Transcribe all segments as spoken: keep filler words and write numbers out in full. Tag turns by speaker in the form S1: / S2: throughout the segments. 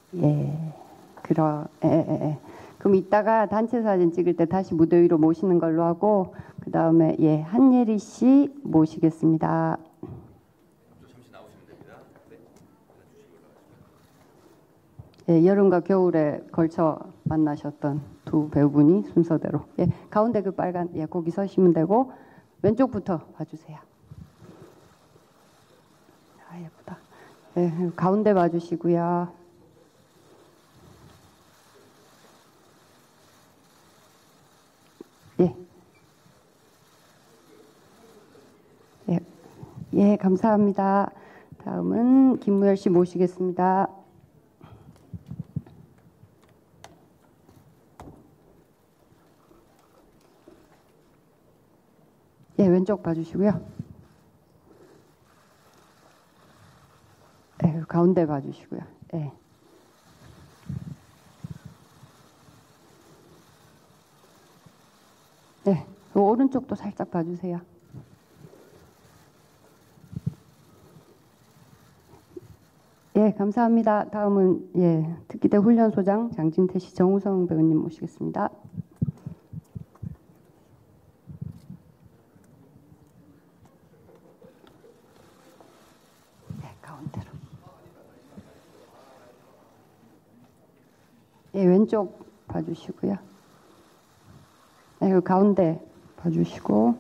S1: 예, 그러, 예, 예, 예. 그럼 이따가 단체 사진 찍을 때 다시 무대 위로 모시는 걸로 하고, 그 다음에, 예, 한예리 씨 모시겠습니다.
S2: 잠시 나오시면 됩니다.
S1: 네. 예, 여름과 겨울에 걸쳐 만나셨던 두 배우분이 순서대로. 예, 가운데 그 빨간, 예, 거기 서시면 되고, 왼쪽부터 봐주세요. 아, 예쁘다. 예, 가운데 봐주시고요. 예. 예, 예, 감사합니다. 다음은 김무열 씨 모시겠습니다. 예, 왼쪽 봐주시고요. 예, 가운데 봐주시고요. 예. 네, 오른쪽도 살짝 봐주세요. 예, 감사합니다. 다음은 예, 특기대 훈련소장 장진태 씨, 정우성 배우님 모시겠습니다. 네, 가운데로. 예, 왼쪽 봐주시고요. 네, 그 가운데 봐주시고.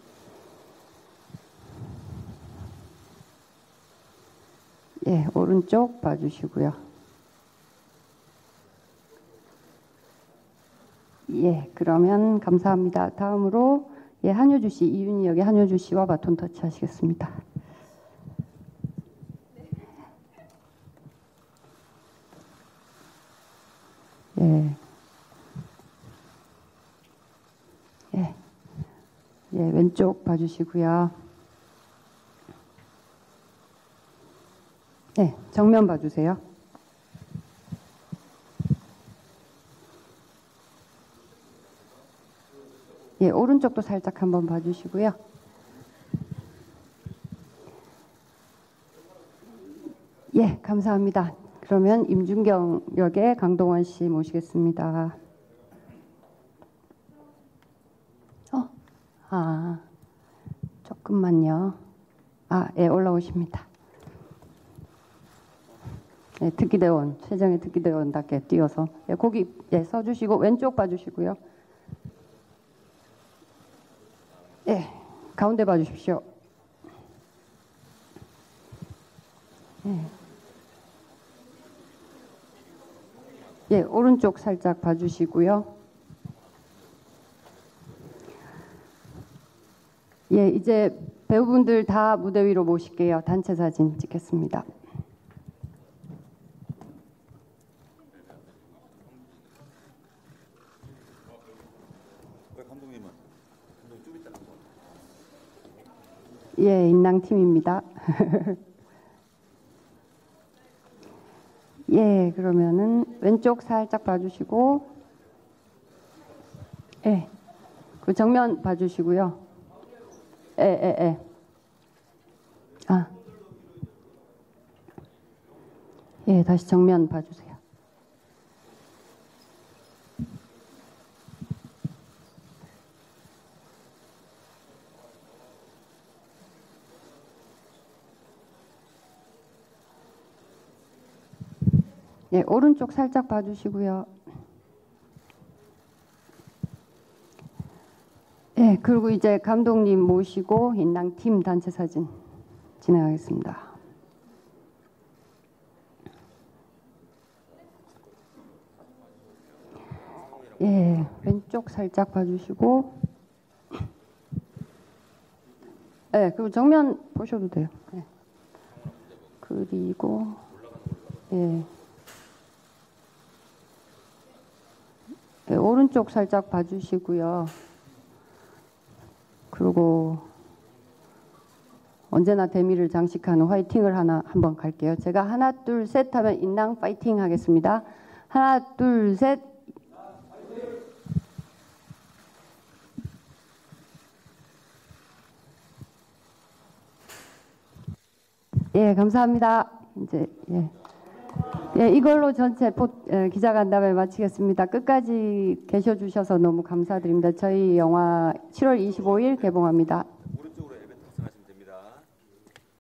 S1: 예, 오른쪽 봐주시고요. 예, 그러면 감사합니다. 다음으로 예, 한효주 씨, 이윤희 역의 한효주 씨와 바톤 터치 하시겠습니다. 예. 예. 예, 왼쪽 봐주시고요. 네, 정면 봐주세요. 예, 오른쪽도 살짝 한번 봐주시고요. 예, 감사합니다. 그러면 임준경 역의 강동원 씨 모시겠습니다. 어, 아, 조금만요. 아, 예, 올라오십니다. 예, 특기대원, 최정의 특기대원답게 뛰어서 예, 거기 예, 서주시고 왼쪽 봐주시고요. 예, 가운데 봐주십시오. 예. 예, 오른쪽 살짝 봐주시고요. 예, 이제 배우분들 다 무대 위로 모실게요. 단체 사진 찍겠습니다.
S2: 감독님은 감독님 좀 이따 한번.
S1: 예, 인랑팀입니다. 예, 그러면은 왼쪽 살짝 봐주시고, 예, 그 정면 봐주시고요. 예, 예, 예. 아, 예, 다시 정면 봐주세요. 예, 오른쪽 살짝 봐주시고요. 예, 그리고 이제 감독님 모시고 인랑팀 단체 사진 진행하겠습니다. 예, 왼쪽 살짝 봐주시고. 예, 그리고 정면 보셔도 돼요. 예. 그리고, 예. 예, 오른쪽 살짝 봐주시고요. 그리고 언제나 대미를 장식하는 화이팅을 하나 한번 갈게요. 제가 하나 둘 셋 하면 인랑 파이팅 하겠습니다. 하나 둘 셋. 예, 감사합니다. 이제 예. 예, 이걸로 전체 포, 에, 기자간담회 마치겠습니다. 끝까지 계셔 주셔서 너무 감사드립니다. 저희 영화 칠월 이십오일 개봉합니다.